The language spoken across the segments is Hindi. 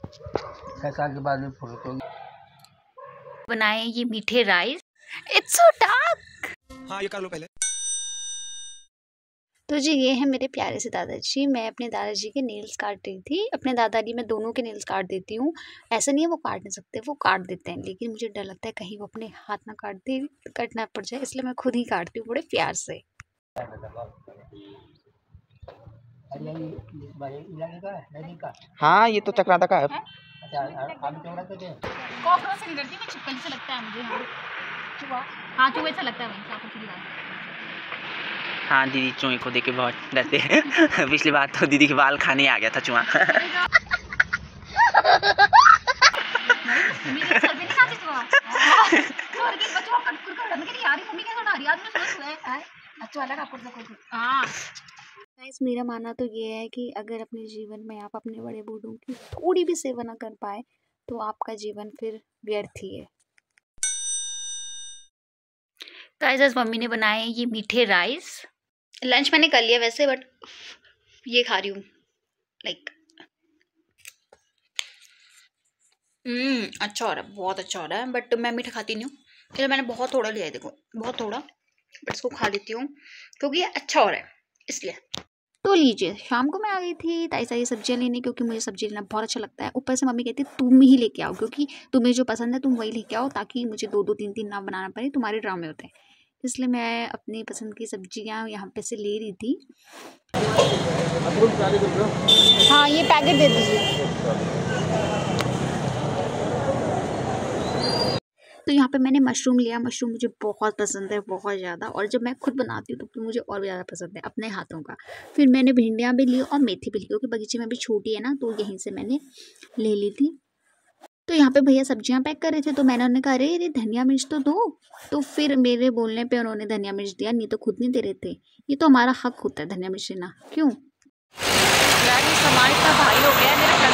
साल के बाद में फोटो बनाए ये मीठे राइस। It's so dark. हाँ ये कर लो पहले। तो जी ये है मेरे प्यारे से दादाजी। मैं अपने दादाजी के नेल्स काट रही थी। अपने दादाजी मैं दोनों के नेल्स काट देती हूँ। ऐसा नहीं है वो काट नहीं सकते, वो काट देते हैं, लेकिन मुझे डर लगता है कहीं वो अपने हाथ ना कटना पड़ जाए, इसलिए मैं खुद ही काटती हूँ बड़े प्यार से। हाँ ये तो चक्राता का है। कॉकरोच से नहीं डरती मैं, छिपकली से लगता है मुझे। हाँ चूहे से लगता है वहीं से। हाँ दीदी चूहे को देख के बहुत डरते हैं। पिछली बार तो दीदी के बाल खाने आ गया था चूहा। मेरा मानना तो ये है कि अगर अपने जीवन में आप अपने बड़े बूढ़ों की थोड़ी भी सेवा न कर पाए तो आपका जीवन फिर व्यर्थ ही है। गाइस आज मम्मी ने बनाए ये मीठे राइस। लंच मैंने कर लिया वैसे, बट ये खा रही हूँ लाइक अच्छा हो रहा है, बहुत अच्छा हो रहा है। बट मैं मीठा खाती नहीं हूँ, इसलिए मैंने बहुत थोड़ा लिया है। देखो बहुत थोड़ा, बट इसको खा लेती हूँ क्योंकि ये अच्छा हो रहा है इसलिए। तो लीजिए, शाम को मैं आ गई थी ताई सारी सब्जियां लेने, क्योंकि मुझे सब्जी लेना बहुत अच्छा लगता है। ऊपर से मम्मी कहती है तुम ही लेके आओ, क्योंकि तुम्हें जो पसंद है तुम वही लेके आओ, ताकि मुझे 2-2 3-3 ना बनाना पड़े, तुम्हारे ड्रामे होते हैं। इसलिए मैं अपनी पसंद की सब्जियां यहाँ पे से ले रही थी। हाँ ये पैकेट दे दीजिए। तो यहाँ पे मैंने मशरूम लिया। मशरूम मुझे बहुत पसंद है, बहुत ज़्यादा, और जब मैं खुद बनाती हूँ तो मुझे और भी ज़्यादा पसंद है अपने हाथों का। फिर मैंने भिंडियाँ भी ली और मेथी भी ली, क्योंकि बगीचे में भी छोटी है ना, तो यहीं से मैंने ले ली थी। तो यहाँ पे भैया सब्जियाँ पैक कर रहे थे, तो मैंने उन्हें कहा अरे धनिया मिर्च तो दो। तो फिर मेरे बोलने पे उन्होंने धनिया मिर्च दिया, नहीं तो खुद नहीं दे रहे थे। ये तो हमारा हक होता है धनिया मिर्च देना, क्यों यार। ये सामान इतना भारी हो गया है मेरा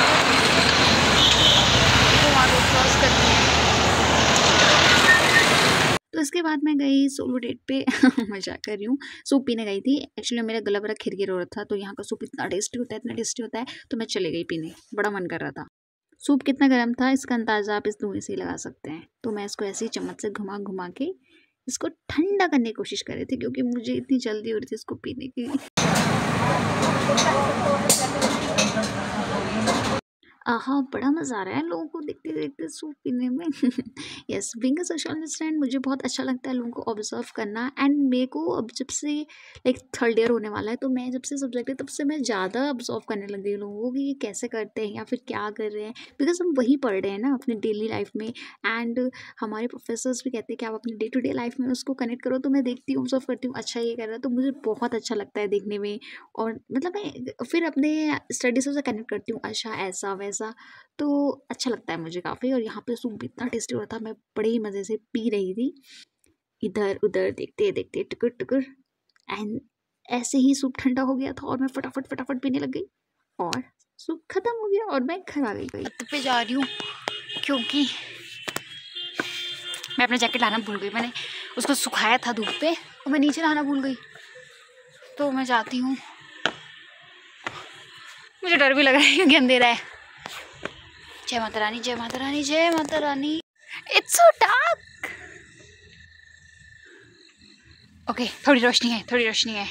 तो इसके बाद मैं गई सोलो डेट पे। मजाक कर रही हूँ। सूप पीने गई थी। एक्चुअली मेरा गला बड़ा खिरखिर हो रहा था, तो यहाँ का सूप इतना टेस्टी होता है, इतना टेस्टी होता है, तो मैं चले गई पीने। बड़ा मन कर रहा था। सूप कितना गर्म था इसका अंदाज़ा आप इस धुएं से ही लगा सकते हैं। तो मैं इसको ऐसे ही चम्मच से घुमा घुमा के इसको ठंडा करने की कोशिश कर रही थी, क्योंकि मुझे इतनी जल्दी हो रही थी इसको पीने की। आहा बड़ा मज़ा आ रहा है लोगों को देखते देखते सूप पीने में। Yes, being a social student मुझे बहुत अच्छा लगता है लोगों को ऑब्जर्व करना। एंड मेरे को अब जब से लाइक 3rd ईयर होने वाला है, तो मैं जब से सब्जेक्ट है तब से मैं ज़्यादा ऑब्जर्व करने लग गई लोगों को कि ये कैसे करते हैं या फिर क्या कर रहे हैं, बिकॉज हम वही पढ़ रहे हैं ना अपने डेली लाइफ में। एंड हमारे प्रोफेसर्स भी कहते हैं कि आप अपनी डे टू डे लाइफ में उसको कनेक्ट करो, तो मैं देखती हूँ, ऑब्जर्व करती हूँ, अच्छा ये कर रहा है, तो मुझे बहुत अच्छा लगता है देखने में। और मतलब मैं फिर अपने स्टडीज़ से कनेक्ट करती हूँ, अच्छा ऐसा वैसा, तो अच्छा लगता है मुझे काफ़ी। और यहाँ पे सूप भी इतना टेस्टी हो रहा था, मैं बड़े ही मज़े से पी रही थी, इधर उधर देखते देखते टुकुर टुकुर। एंड ऐसे ही सूप ठंडा हो गया था और मैं फटाफट पीने लग गई, और सूप खत्म हो गया और मैं घर आ गई। छत पे जा रही हूँ क्योंकि मैं अपना जैकेट लाना भूल गई। मैंने उसको सुखाया था धूप पे और मैं नीचे लाना भूल गई, तो मैं जाती हूँ। मुझे डर भी लग रहा है क्योंकि अंधेरा है। जय माता रानी, जय माता रानी, जय Mata Rani. It's so dark. Okay थोड़ी रोशनी है, थोड़ी रोशनी है।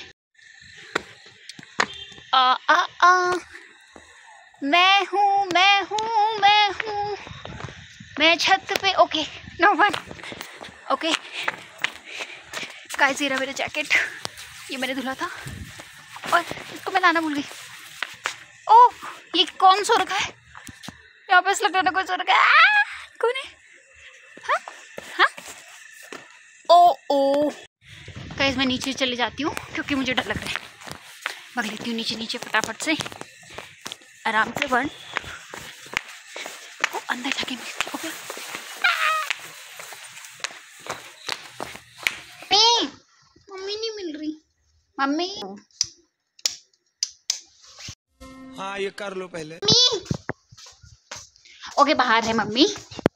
मैं हूँ मैं छत पे। Okay no one. Okay guys, ये रहा मेरा जैकेट, ये मैंने धुला था और इसको मैं लाना भूल गई। ओह ये कौन सो रखा है यहाँ पे? लगता है ना कोई सो रखा है। कौन है? हाँ हाँ ओ गाइस, मैं नीचे चली जाती हूँ क्योंकि मुझे डर लग रहा है। भाग लेती हूँ नीचे फटाफट से, आराम से बन अंदर जाके मिलती। ओके मम्मी नहीं मिल रही। मम्मी हाँ ये कर लो पहले। ओके बाहर है मम्मी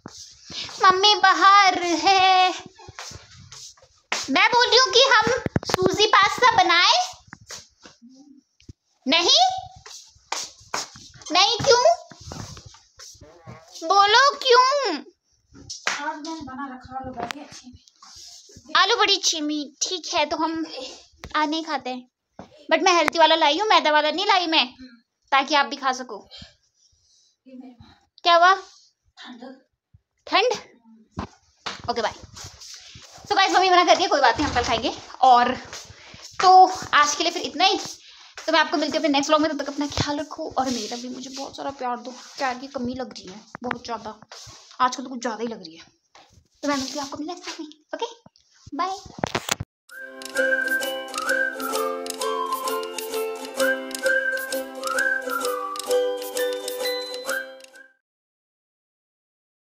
बाहर है। मैं बोल रही हूँ कि हम सूजी पास्ता बनाए। नहीं क्यों? बोलो क्यों? आज मैंने बना रखा आलू बड़ी अच्छी। आलू बड़ी छिमी ठीक है, तो हम आज नहीं खाते हैं, बट मैं हेल्थी वाला लाई हूँ, मैदा वाला नहीं लाई मैं, ताकि आप भी खा सको। क्या हुआ? ठंड। Okay bye. तो गाइस मम्मी मना कर रही है, कोई बात नहीं, हम कल खाएंगे। और तो आज के लिए फिर इतना ही। तो मैं आपको मिलती हूँ अपने नेक्स्ट व्लॉग में, तब तक अपना ख्याल रखो और मेरी तरफ भी मुझे बहुत सारा प्यार दो। प्यार की कमी लग रही है बहुत ज़्यादा, आजकल तो कुछ ज़्यादा ही लग रही है। तो मैं मिलती हूँ आपको अपने नेक्स्ट व्लॉग में। Okay bye.